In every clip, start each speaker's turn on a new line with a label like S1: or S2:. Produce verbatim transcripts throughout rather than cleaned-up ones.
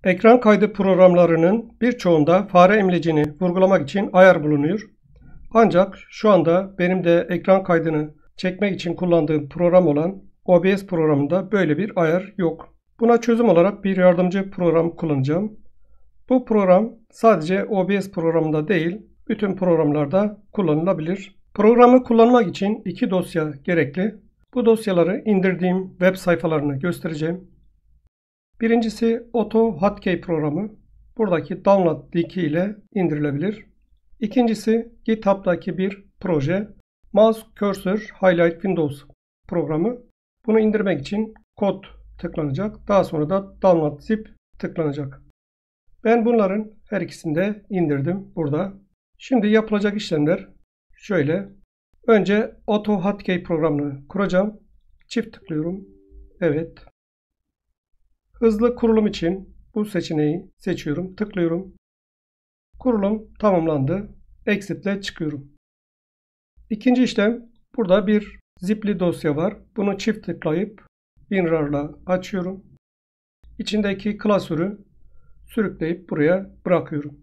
S1: Ekran kaydı programlarının birçoğunda fare imlecini vurgulamak için ayar bulunuyor. Ancak şu anda benim de ekran kaydını çekmek için kullandığım program olan O B S programında böyle bir ayar yok. Buna çözüm olarak bir yardımcı program kullanacağım. Bu program sadece O B S programında değil, bütün programlarda kullanılabilir. Programı kullanmak için iki dosya gerekli. Bu dosyaları indirdiğim web sayfalarını göstereceğim. Birincisi AutoHotkey programı. Buradaki download linki ile indirilebilir. İkincisi GitHub'daki bir proje Mouse Cursor Highlight Windows programı. Bunu indirmek için kod tıklanacak. Daha sonra da download zip tıklanacak. Ben bunların her ikisini de indirdim burada. Şimdi yapılacak işlemler şöyle. Önce AutoHotkey programını kuracağım. Çift tıklıyorum. Evet. Hızlı kurulum için bu seçeneği seçiyorum. Tıklıyorum. Kurulum tamamlandı. Exit ile çıkıyorum. İkinci işlem, burada bir zipli dosya var. Bunu çift tıklayıp WinRAR'la açıyorum. İçindeki klasörü sürükleyip buraya bırakıyorum.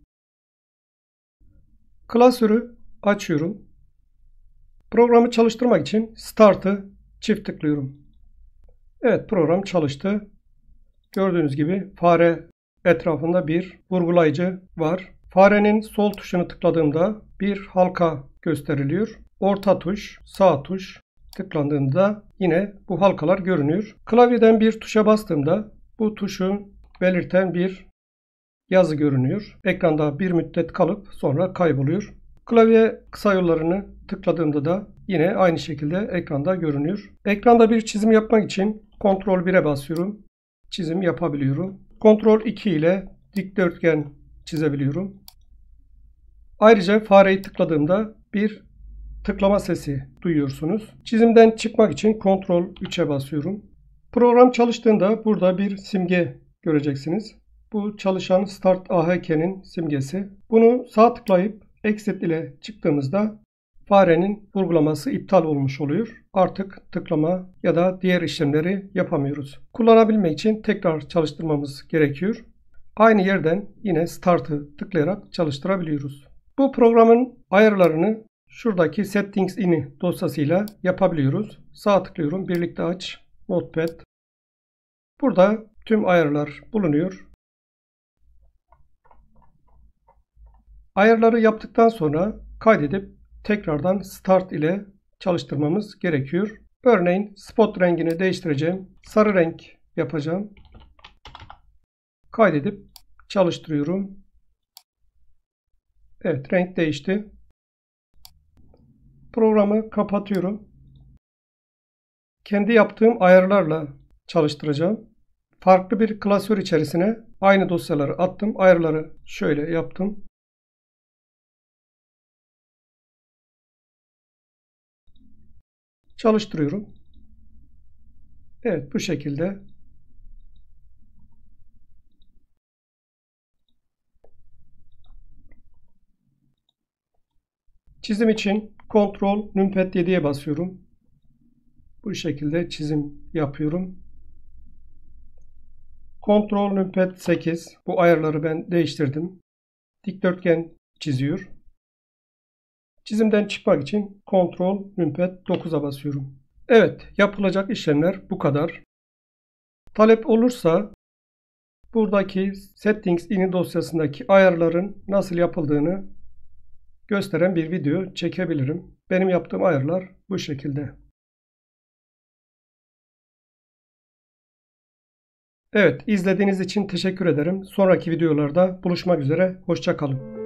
S1: Klasörü açıyorum. Programı çalıştırmak için Start'ı çift tıklıyorum. Evet, program çalıştı. Gördüğünüz gibi fare etrafında bir vurgulayıcı var. Farenin sol tuşunu tıkladığımda bir halka gösteriliyor. Orta tuş, sağ tuş tıklandığında yine bu halkalar görünüyor. Klavyeden bir tuşa bastığımda bu tuşu belirten bir yazı görünüyor. Ekranda bir müddet kalıp sonra kayboluyor. Klavye kısa yollarını tıkladığımda da yine aynı şekilde ekranda görünüyor. Ekranda bir çizim yapmak için kontrol bire basıyorum. Çizim yapabiliyorum. kontrol iki ile dikdörtgen çizebiliyorum. Ayrıca fareyi tıkladığımda bir tıklama sesi duyuyorsunuz. Çizimden çıkmak için kontrol üçe basıyorum. Program çalıştığında burada bir simge göreceksiniz. Bu çalışan Start A H K'nin simgesi. Bunu sağ tıklayıp Exit ile çıktığımızda farenin vurgulaması iptal olmuş oluyor. Artık tıklama ya da diğer işlemleri yapamıyoruz. Kullanabilmek için tekrar çalıştırmamız gerekiyor. Aynı yerden yine Start'ı tıklayarak çalıştırabiliyoruz. Bu programın ayarlarını şuradaki Settings ini dosyasıyla yapabiliyoruz. Sağ tıklıyorum. Birlikte aç. Notepad. Burada tüm ayarlar bulunuyor. Ayarları yaptıktan sonra kaydedip tekrardan Start ile çalıştırmamız gerekiyor. Örneğin spot rengini değiştireceğim. Sarı renk yapacağım. Kaydedip çalıştırıyorum. Evet, renk değişti. Programı kapatıyorum. Kendi yaptığım ayarlarla çalıştıracağım. Farklı bir klasör içerisine aynı dosyaları attım. Ayarları şöyle yaptım. Çalıştırıyorum. Evet, bu şekilde. Çizim için kontrol numpad yediye basıyorum. Bu şekilde çizim yapıyorum. kontrol numpad sekiz. Bu ayarları ben değiştirdim. Dikdörtgen çiziyor. Çizimden çıkmak için kontrol numpad dokuza basıyorum. Evet, yapılacak işlemler bu kadar. Talep olursa buradaki Settings ini dosyasındaki ayarların nasıl yapıldığını gösteren bir video çekebilirim. Benim yaptığım ayarlar bu şekilde. Evet, izlediğiniz için teşekkür ederim. Sonraki videolarda buluşmak üzere. Hoşça kalın.